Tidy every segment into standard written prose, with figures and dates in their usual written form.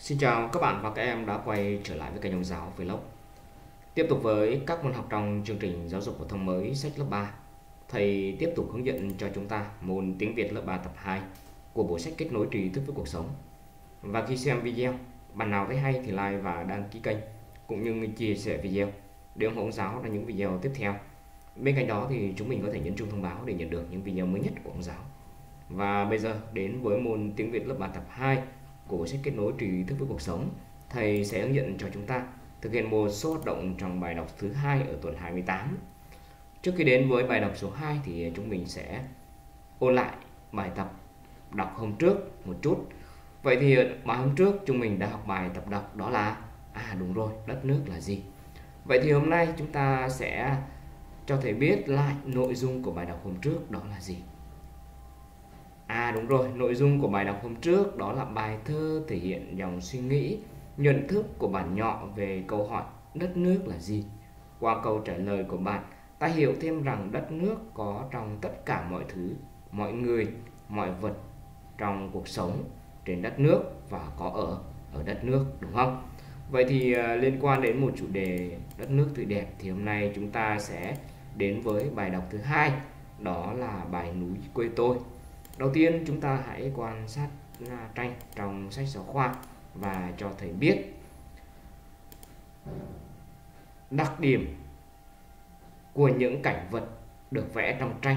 Xin chào các bạn và các em đã quay trở lại với kênh Ông Giáo Vlog. Tiếp tục với các môn học trong chương trình giáo dục phổ thông mới sách lớp 3. Thầy tiếp tục hướng dẫn cho chúng ta môn tiếng Việt lớp 3 tập 2 của bộ sách Kết nối trí thức với cuộc sống. Và khi xem video, bạn nào thấy hay thì like và đăng ký kênh cũng như chia sẻ video để ủng hộ Ông Giáo ra những video tiếp theo. Bên cạnh đó thì chúng mình có thể nhấn chuông thông báo để nhận được những video mới nhất của Ông Giáo. Và bây giờ đến với môn tiếng Việt lớp 3 tập 2 của bộ sách Kết nối trí thức với cuộc sống. Thầy sẽ hướng dẫn cho chúng ta thực hiện một số hoạt động trong bài đọc thứ 2 ở tuần 28. Trước khi đến với bài đọc số 2 thì chúng mình sẽ ôn lại bài tập đọc hôm trước một chút. Vậy thì bài hôm trước chúng mình đã học bài tập đọc đó là đúng rồi, đất nước là gì. Vậy thì hôm nay chúng ta sẽ cho thầy biết lại nội dung của bài đọc hôm trước đó là gì. Đúng rồi, nội dung của bài đọc hôm trước đó là bài thơ thể hiện dòng suy nghĩ, nhận thức của bạn nhỏ về câu hỏi đất nước là gì. Qua câu trả lời của bạn, ta hiểu thêm rằng đất nước có trong tất cả mọi thứ, mọi người, mọi vật trong cuộc sống trên đất nước và có ở đất nước, đúng không? Vậy thì liên quan đến một chủ đề đất nước tươi đẹp thì hôm nay chúng ta sẽ đến với bài đọc thứ 2, đó là bài núi quê tôi. Đầu tiên chúng ta hãy quan sát tranh trong sách giáo khoa và cho thầy biết đặc điểm của những cảnh vật được vẽ trong tranh.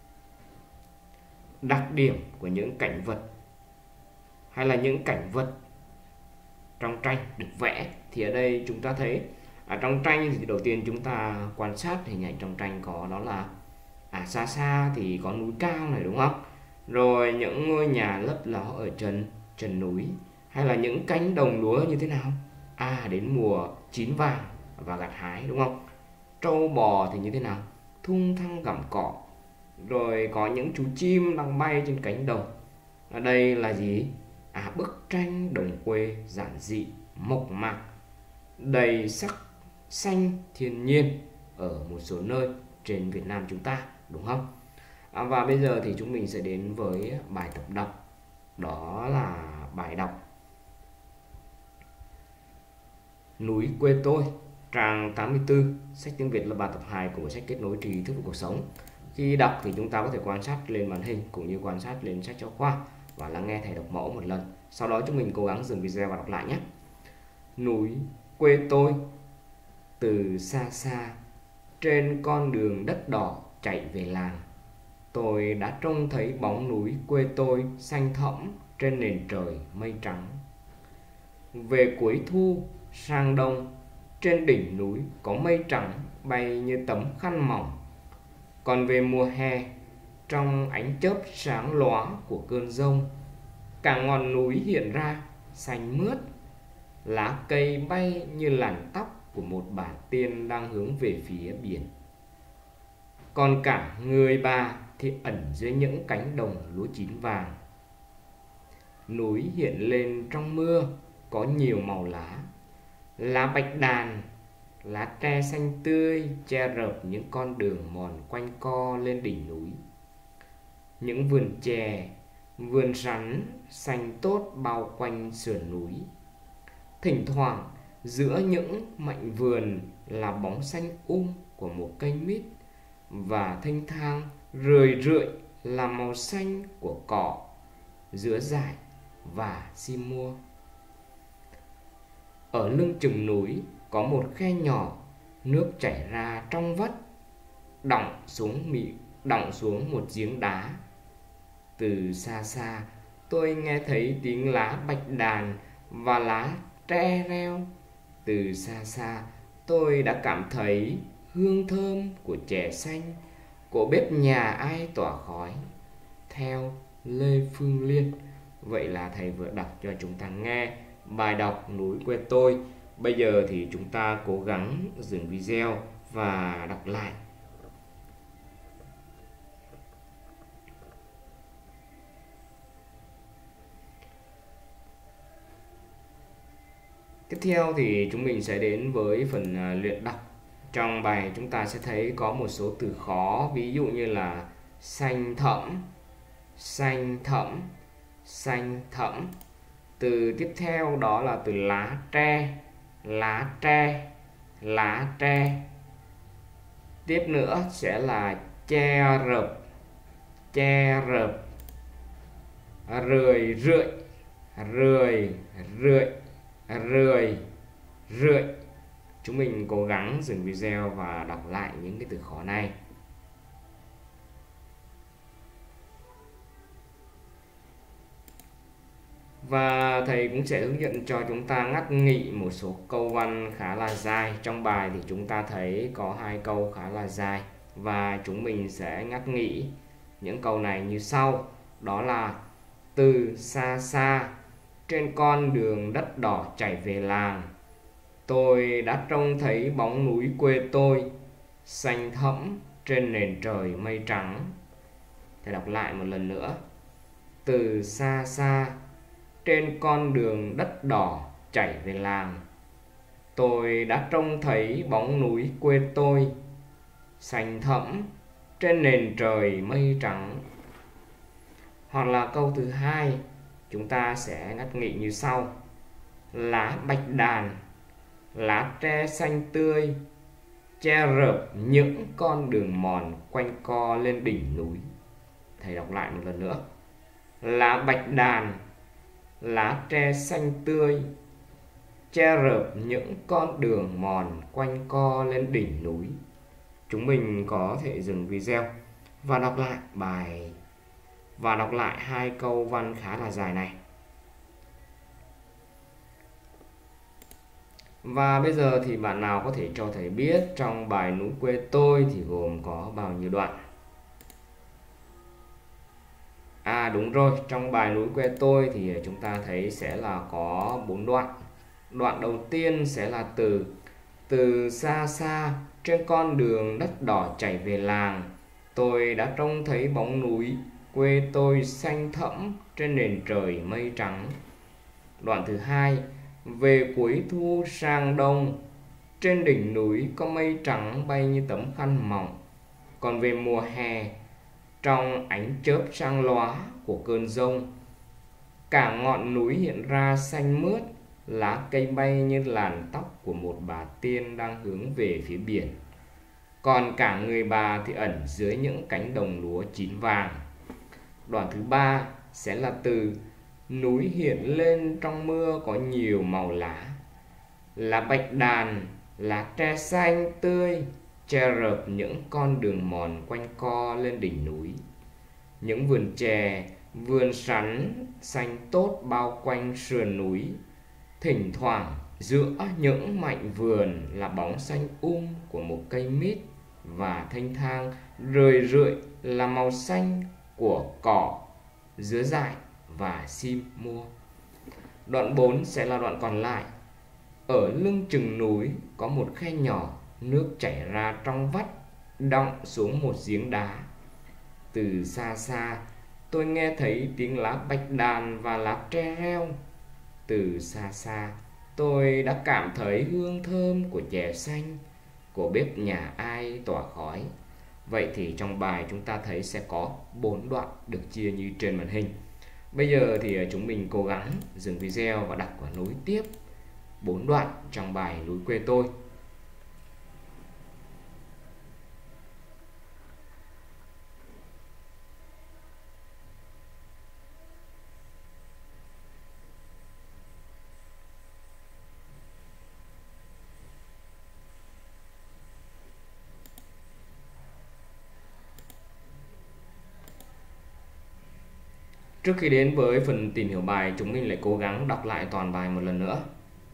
Đặc điểm của những cảnh vật hay là những cảnh vật trong tranh được vẽ thì ở đây chúng ta thấy trong tranh thì đầu tiên chúng ta quan sát hình ảnh trong tranh có đó là xa xa thì có núi cao này, đúng không? Rồi những ngôi nhà lấp ló ở trần núi, hay là những cánh đồng lúa như thế nào? Đến mùa chín vàng và gặt hái, đúng không? Trâu bò thì như thế nào? Thung thăng gặm cỏ. Rồi có những chú chim đang bay trên cánh đồng. Ở đây là gì? Bức tranh đồng quê giản dị, mộc mạc, đầy sắc xanh thiên nhiên ở một số nơi trên Việt Nam chúng ta, đúng không? Và bây giờ thì chúng mình sẽ đến với bài tập đọc. Đó là bài đọc Núi quê tôi, trang 84, sách tiếng Việt lớp 3 tập 2 của sách Kết nối trí thức với cuộc sống. Khi đọc thì chúng ta có thể quan sát lên màn hình cũng như quan sát lên sách giáo khoa và lắng nghe thầy đọc mẫu một lần. Sau đó chúng mình cố gắng dừng video và đọc lại nhé. Núi quê tôi, từ xa xa, trên con đường đất đỏ chạy về làng, tôi đã trông thấy bóng núi quê tôi xanh thẫm trên nền trời mây trắng. Về cuối thu sang đông, trên đỉnh núi có mây trắng bay như tấm khăn mỏng. Còn về mùa hè, trong ánh chớp sáng lóa của cơn giông, cả ngọn núi hiện ra xanh mướt, lá cây bay như làn tóc của một bà tiên đang hướng về phía biển. Còn cả người bà thì ẩn dưới những cánh đồng lúa chín vàng. Núi hiện lên trong mưa có nhiều màu lá. Lá bạch đàn, lá tre xanh tươi che rợp những con đường mòn quanh co lên đỉnh núi. Những vườn chè, vườn sắn xanh tốt bao quanh sườn núi. Thỉnh thoảng giữa những mảnh vườn là bóng xanh của một cây mít, và thênh thang rười rượi là màu xanh của cỏ giữa dải và xi mua. Ở lưng chừng núi có một khe nhỏ, nước chảy ra trong vắt, đọng xuống một giếng đá. Từ xa xa tôi nghe thấy tiếng lá bạch đàn và lá tre reo. Từ xa xa tôi đã cảm thấy hương thơm của chè xanh, của bếp nhà ai tỏa khói. Theo Lê Phương Liên. Vậy là thầy vừa đọc cho chúng ta nghe bài đọc Núi quê tôi. Bây giờ thì chúng ta cố gắng dừng video và đọc lại. Tiếp theo thì chúng mình sẽ đến với phần luyện đọc. Trong bài chúng ta sẽ thấy có một số từ khó, ví dụ như là xanh thẫm, xanh thẫm, xanh thẫm. Từ tiếp theo đó là từ lá tre, lá tre, lá tre. Tiếp nữa sẽ là che rợp, che rợp. Rười rượi, rười rượi, rười rượi. Chúng mình cố gắng dừng video và đọc lại những cái từ khó này. Và thầy cũng sẽ hướng dẫn cho chúng ta ngắt nghỉ một số câu văn khá là dài. Trong bài thì chúng ta thấy có 2 câu khá là dài và chúng mình sẽ ngắt nghỉ những câu này như sau. Đó là từ xa xa trên con đường đất đỏ chảy về làng, tôi đã trông thấy bóng núi quê tôi xanh thẫm trên nền trời mây trắng. Thầy đọc lại một lần nữa. Từ xa xa trên con đường đất đỏ chảy về làng, tôi đã trông thấy bóng núi quê tôi xanh thẫm trên nền trời mây trắng. Hoặc là câu thứ hai, chúng ta sẽ ngắt nghỉ như sau. Lá bạch đàn, lá tre xanh tươi, che rợp những con đường mòn quanh co lên đỉnh núi. Thầy đọc lại một lần nữa. Lá bạch đàn, lá tre xanh tươi, che rợp những con đường mòn quanh co lên đỉnh núi. Chúng mình có thể dừng video và đọc lại bài và đọc lại 2 câu văn khá là dài này. Và bây giờ thì bạn nào có thể cho thầy biết trong bài núi quê tôi thì gồm có bao nhiêu đoạn? Đúng rồi, trong bài núi quê tôi thì chúng ta thấy sẽ là có 4 đoạn. Đoạn đầu tiên sẽ là từ xa xa trên con đường đất đỏ chảy về làng, tôi đã trông thấy bóng núi quê tôi xanh thẫm trên nền trời mây trắng. Đoạn thứ hai, về cuối thu sang đông, trên đỉnh núi có mây trắng bay như tấm khăn mỏng. Còn về mùa hè, trong ánh chớp sáng lóa của cơn giông, cả ngọn núi hiện ra xanh mướt, lá cây bay như làn tóc của một bà tiên đang hướng về phía biển. Còn cả người bà thì ẩn dưới những cánh đồng lúa chín vàng. Đoạn thứ ba sẽ là từ núi hiện lên trong mưa có nhiều màu lá, lá bạch đàn, lá tre xanh tươi, che rợp những con đường mòn quanh co lên đỉnh núi. Những vườn chè, vườn sắn xanh tốt bao quanh sườn núi. Thỉnh thoảng giữa những mảnh vườn là bóng xanh của một cây mít và thanh thang rười rượi là màu xanh của cỏ, dứa dại và sim mua. Đoạn 4 sẽ là đoạn còn lại. Ở lưng chừng núi có một khe nhỏ, nước chảy ra trong vắt, đọng xuống một giếng đá. Từ xa xa tôi nghe thấy tiếng lá bạch đàn và lá tre reo. Từ xa xa tôi đã cảm thấy hương thơm của chè xanh, của bếp nhà ai tỏa khói. Vậy thì trong bài chúng ta thấy sẽ có 4 đoạn được chia như trên màn hình. Bây giờ thì chúng mình cố gắng dừng video và đọc và nối tiếp 4 đoạn trong bài núi quê tôi. Trước khi đến với phần tìm hiểu bài, chúng mình lại cố gắng đọc lại toàn bài một lần nữa.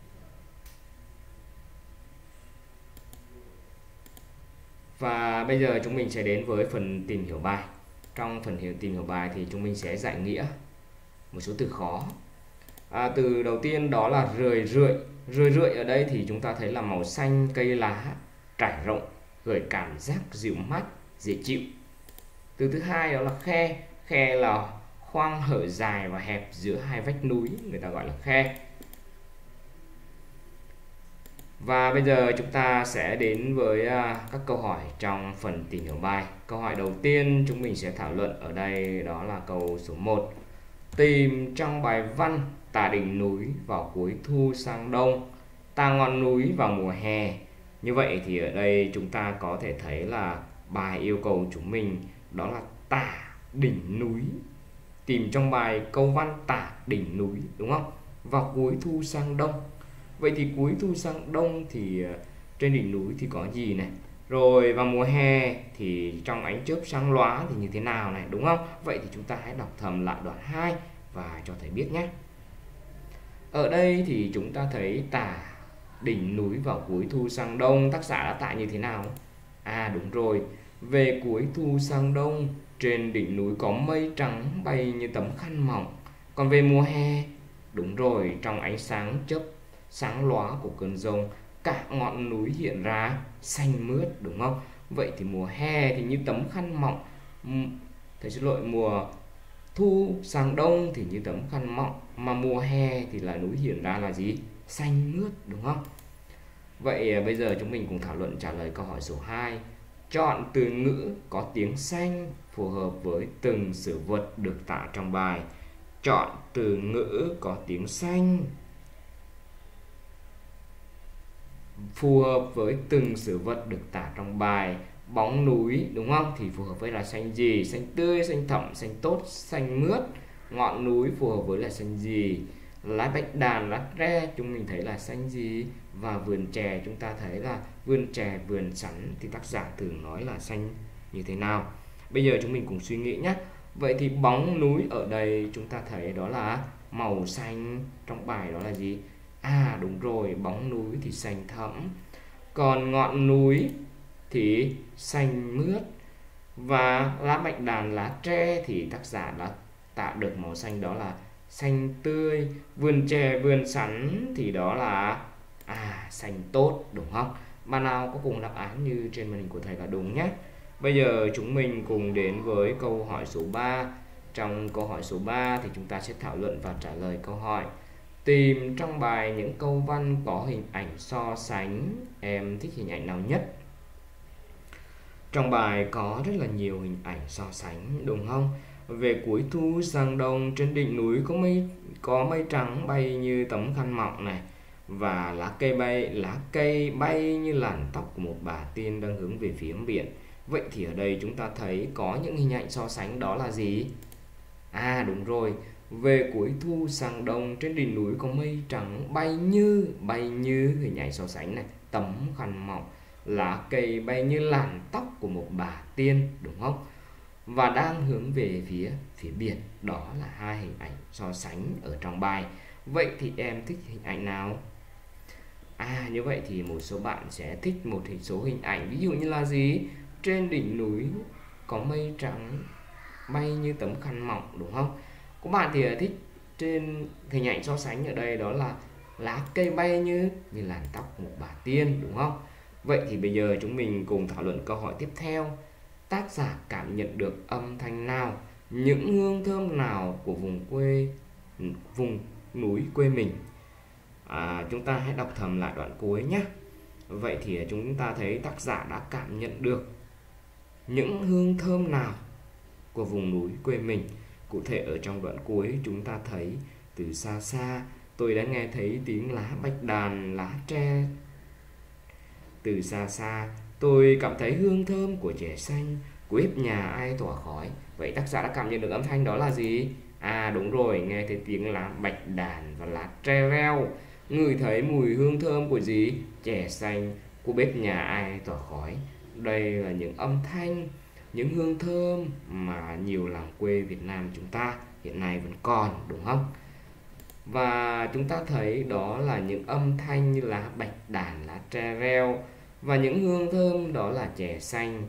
Và bây giờ chúng mình sẽ đến với phần tìm hiểu bài. Trong phần tìm hiểu bài thì chúng mình sẽ giải nghĩa một số từ khó. Từ đầu tiên đó là rười rượi. Rười rượi ở đây thì chúng ta thấy là màu xanh cây lá trải rộng, gợi cảm giác dịu mát, dễ chịu. Từ thứ hai đó là khe. Khe là khoang hở dài và hẹp giữa hai vách núi, người ta gọi là khe. Và bây giờ chúng ta sẽ đến với các câu hỏi trong phần tìm hiểu bài. Câu hỏi đầu tiên chúng mình sẽ thảo luận ở đây đó là câu số 1. Tìm trong bài văn tả đỉnh núi vào cuối thu sang đông, tả ngọn núi vào mùa hè. Như vậy thì ở đây chúng ta có thể thấy là bài yêu cầu chúng mình đó là tả đỉnh núi. Tìm trong bài câu văn tả đỉnh núi, đúng không? Vào cuối thu sang đông. Vậy thì cuối thu sang đông thì trên đỉnh núi thì có gì này? Rồi vào mùa hè thì trong ánh chớp sáng lóa thì như thế nào này, đúng không? Vậy thì chúng ta hãy đọc thầm lại đoạn 2 và cho thầy biết nhé. Ở đây thì chúng ta thấy tả đỉnh núi vào cuối thu sang đông, tác giả đã tả như thế nào? À đúng rồi, về cuối thu sang đông, trên đỉnh núi có mây trắng bay như tấm khăn mỏng. Còn về mùa hè, đúng rồi, trong ánh sáng chớp sáng lóa của cơn giông, cả ngọn núi hiện ra xanh mướt, đúng không? Vậy thì mùa hè thì như tấm khăn mỏng, thầy xin lỗi, mùa thu sang đông thì như tấm khăn mỏng, mà mùa hè thì là núi hiện ra là gì? Xanh mướt, đúng không? Vậy bây giờ chúng mình cùng thảo luận trả lời câu hỏi số 2. Chọn từ ngữ có tiếng xanh phù hợp với từng sự vật được tả trong bài. Chọn từ ngữ có tiếng xanh phù hợp với từng sự vật được tả trong bài. Bóng núi, đúng không? Thì phù hợp với là xanh gì? Xanh tươi, xanh thẳm, xanh tốt, xanh mướt. Ngọn núi phù hợp với là xanh gì? Lá bạch đàn, lá tre chúng mình thấy là xanh gì? Và vườn chè chúng ta thấy là vườn chè, vườn sắn thì tác giả thường nói là xanh như thế nào? Bây giờ chúng mình cùng suy nghĩ nhé. Vậy thì bóng núi ở đây chúng ta thấy đó là màu xanh, trong bài đó là gì? À đúng rồi, bóng núi thì xanh thẫm. Còn ngọn núi thì xanh mướt. Và lá bạch đàn, lá tre thì tác giả đã tạo được màu xanh đó là xanh tươi. Vườn chè, vườn sắn thì đó là xanh tốt, đúng không? Bạn nào có cùng đáp án như trên màn hình của thầy là đúng nhé. Bây giờ chúng mình cùng đến với câu hỏi số 3. Trong câu hỏi số 3 thì chúng ta sẽ thảo luận và trả lời câu hỏi. Tìm trong bài những câu văn có hình ảnh so sánh. Em thích hình ảnh nào nhất? Trong bài có rất là nhiều hình ảnh so sánh, đúng không? Về cuối thu sang đông, trên đỉnh núi có mây trắng bay như tấm khăn mỏng này, và lá cây bay như làn tóc của một bà tiên đang hướng về phía biển. Vậy thì ở đây chúng ta thấy có những hình ảnh so sánh đó là gì? À đúng rồi, về cuối thu sang đông, trên đỉnh núi có mây trắng bay như hình ảnh so sánh này, tấm khăn mỏng, lá cây bay như làn tóc của một bà tiên, đúng không? Và đang hướng về phía biển. Đó là hai hình ảnh so sánh ở trong bài. Vậy thì em thích hình ảnh nào? Như vậy thì một số bạn sẽ thích một số hình ảnh, ví dụ như là gì? Trên đỉnh núi có mây trắng bay như tấm khăn mỏng, đúng không? Các bạn thì thích trên hình ảnh so sánh ở đây đó là lá cây bay như làn tóc một bà tiên, đúng không? Vậy thì bây giờ chúng mình cùng thảo luận câu hỏi tiếp theo. Tác giả cảm nhận được âm thanh nào, những hương thơm nào của vùng núi quê mình? Chúng ta hãy đọc thầm lại đoạn cuối nhé. Vậy thì chúng ta thấy tác giả đã cảm nhận được những hương thơm nào của vùng núi quê mình. Cụ thể ở trong đoạn cuối chúng ta thấy từ xa xa tôi đã nghe thấy tiếng lá bạch đàn, lá tre. Từ xa xa tôi cảm thấy hương thơm của chè xanh, của bếp nhà ai tỏa khói. Vậy tác giả đã cảm nhận được âm thanh đó là gì? Đúng rồi, nghe thấy tiếng lá bạch đàn và lá tre reo, ngửi thấy mùi hương thơm của gì? Chè xanh, của bếp nhà ai tỏa khói. Đây là những âm thanh, những hương thơm mà nhiều làng quê Việt Nam chúng ta hiện nay vẫn còn, đúng không? Và chúng ta thấy đó là những âm thanh như lá bạch đàn, lá tre reo, và những hương thơm đó là chè xanh.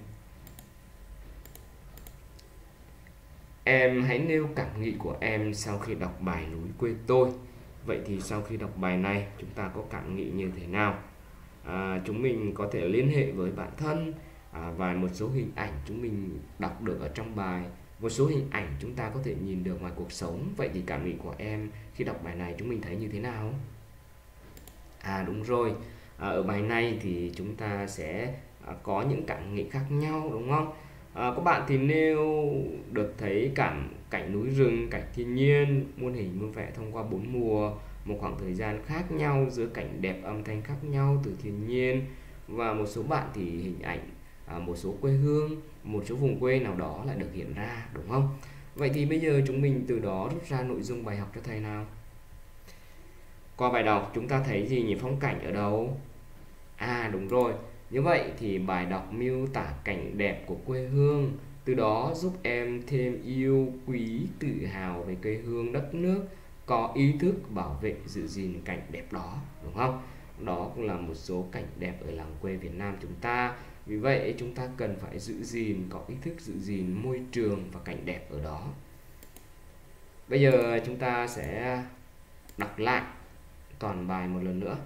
Em hãy nêu cảm nghĩ của em sau khi đọc bài Núi Quê Tôi. Vậy thì sau khi đọc bài này chúng ta có cảm nghĩ như thế nào? Chúng mình có thể liên hệ với bản thân, và một số hình ảnh chúng mình đọc được ở trong bài, một số hình ảnh chúng ta có thể nhìn được ngoài cuộc sống. Vậy thì cảm nghĩ của em khi đọc bài này chúng mình thấy như thế nào? Đúng rồi, ở bài này thì chúng ta sẽ có những cảm nghĩ khác nhau, đúng không? Các bạn thì nêu được thấy cảnh núi rừng, cảnh thiên nhiên, muôn hình muôn vẻ thông qua 4 mùa, một khoảng thời gian khác nhau giữa cảnh đẹp âm thanh khác nhau từ thiên nhiên, và một số bạn thì hình ảnh một số quê hương, một số vùng quê nào đó lại được hiện ra, đúng không? Vậy thì bây giờ chúng mình từ đó rút ra nội dung bài học cho thầy nào. Qua bài đọc chúng ta thấy gì nhỉ? Phong cảnh ở đâu? Đúng rồi. Như vậy thì bài đọc miêu tả cảnh đẹp của quê hương, từ đó giúp em thêm yêu quý, tự hào về quê hương đất nước, có ý thức bảo vệ giữ gìn cảnh đẹp đó, đúng không? Đó cũng là một số cảnh đẹp ở làng quê Việt Nam chúng ta. Vì vậy chúng ta cần phải giữ gìn, có ý thức giữ gìn môi trường và cảnh đẹp ở đó. Bây giờ chúng ta sẽ đọc lại toàn bài một lần nữa.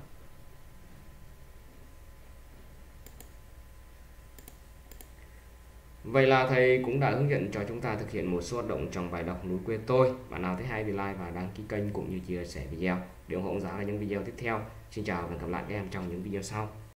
Vậy là thầy cũng đã hướng dẫn cho chúng ta thực hiện một số hoạt động trong bài đọc Núi Quê Tôi. Bạn nào thấy hay thì like và đăng ký kênh cũng như chia sẻ video để ủng hộ giáo là những video tiếp theo. Xin chào và hẹn gặp lại các em trong những video sau.